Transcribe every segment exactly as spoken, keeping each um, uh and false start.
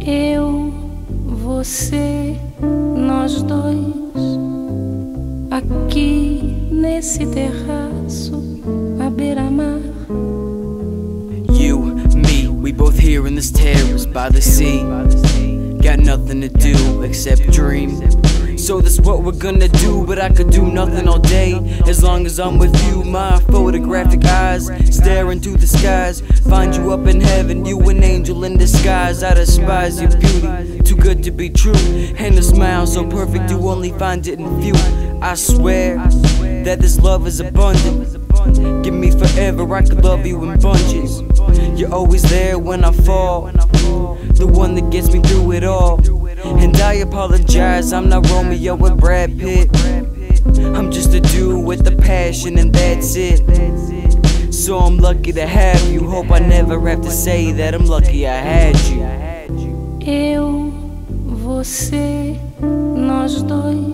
Eu, você, nós dois, aqui nesse terraço à beira-mar. You, me, we both here in this terrace by the sea. Got nothing to do except dream. So that's what we're gonna do, but I could do nothing all day as long as I'm with you. My photographic eyes stare into the skies, find you up in heaven, you an angel in disguise. I despise your beauty, too good to be true, and a smile so perfect you only find it in few. I swear that this love is abundant. Give me forever, I could love you in bunches. You're always there when I fall, the one that gets me through it all. And I apologize, I'm not Romeo with Brad Pitt. I'm just a dude with the passion and that's it. So I'm lucky to have you, hope I never have to say that I'm lucky I had you. Eu, você, nós dois,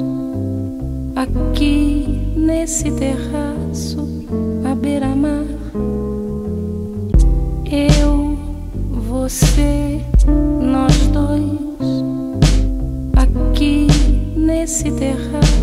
aqui nesse terraço à beira-mar. Eu, você, nós dois, aqui nesse terraço